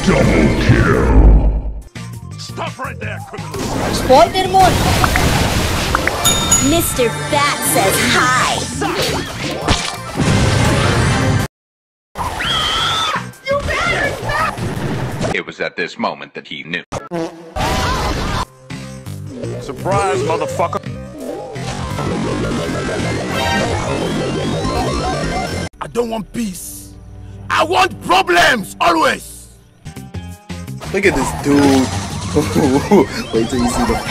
Double kill. Stop right there, criminal. Spider-Man. Mr. Bat says hi. You better stop. It was at this moment that he knew. Surprise, motherfucker. I don't want peace. I want problems, always. Look at this dude. Wait till you see the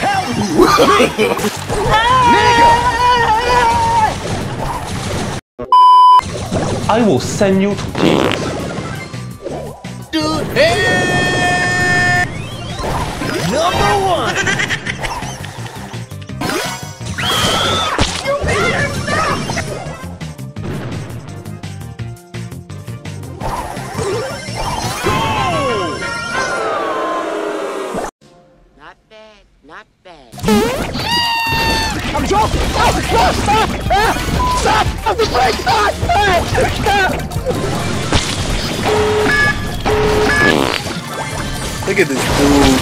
I will send you to Jesus. Dude, hey! Number one. You better stop. Not bad, not bad. I'm joking! Stop! Stop! Stop the brake! Stop! Look at this dude.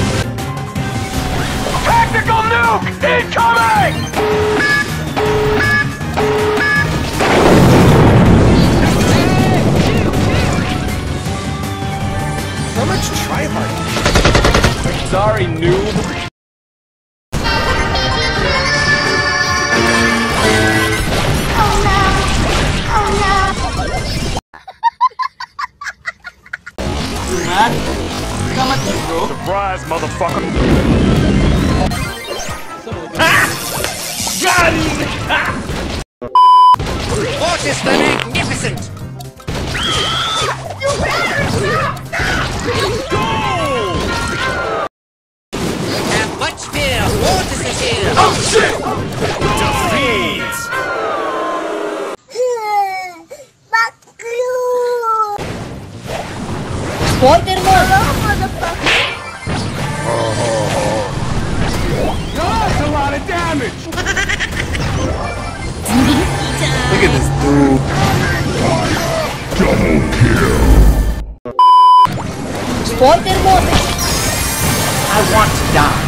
Tactical nuke incoming! So much tryhard. Sorry, noob. Surprise, motherfucker! Got him! Otis the Magnificent! You better stop. Go! Have much fear, Otis is here! Oh shit! Defeat! Fuck you. Spider-Man. Hello, motherfucker. That's a lot of damage! Look at this dude. Double kill. Spider-Man. I want to die.